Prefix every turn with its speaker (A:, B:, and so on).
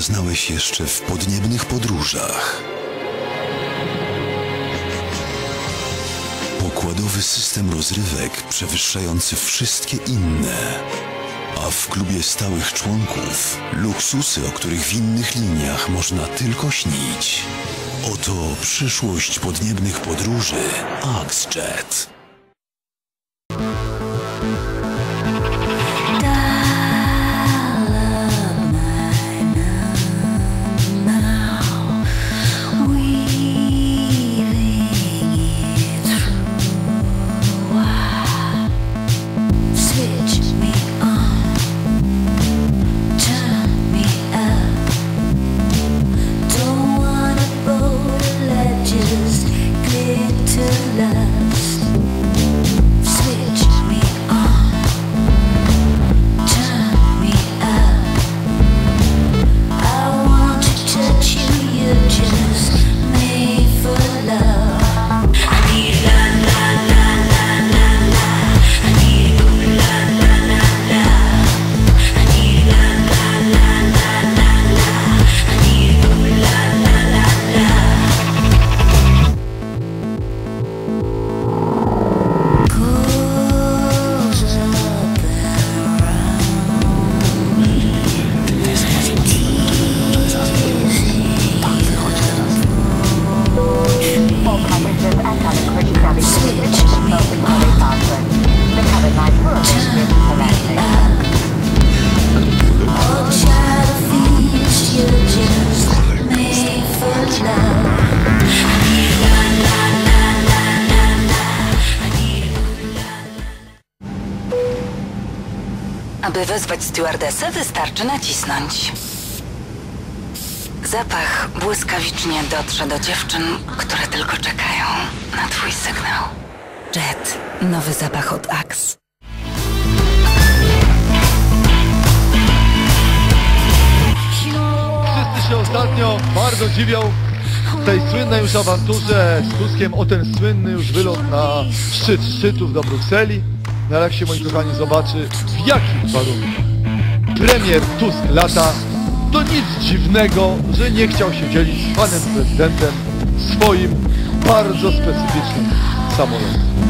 A: zaznałeś jeszcze w podniebnych podróżach. Pokładowy system rozrywek przewyższający wszystkie inne. A w klubie stałych członków luksusy, o których w innych liniach można tylko śnić. Oto przyszłość podniebnych podróży Axjet.
B: Aby wezwać stewardessę, wystarczy nacisnąć. Zapach błyskawicznie dotrze do dziewczyn, które tylko czekają na twój sygnał. Jet, nowy zapach od Axe.
C: Wszyscy się ostatnio bardzo dziwią tej słynnej już awanturze z Tuskiem o ten słynny już wylot na szczyt szczytów do Brukseli. No jak się, moi kochani, zobaczy, w jakich warunkach premier Tusk lata, to nic dziwnego, że nie chciał się dzielić z panem prezydentem swoim bardzo specyficznym samolotem.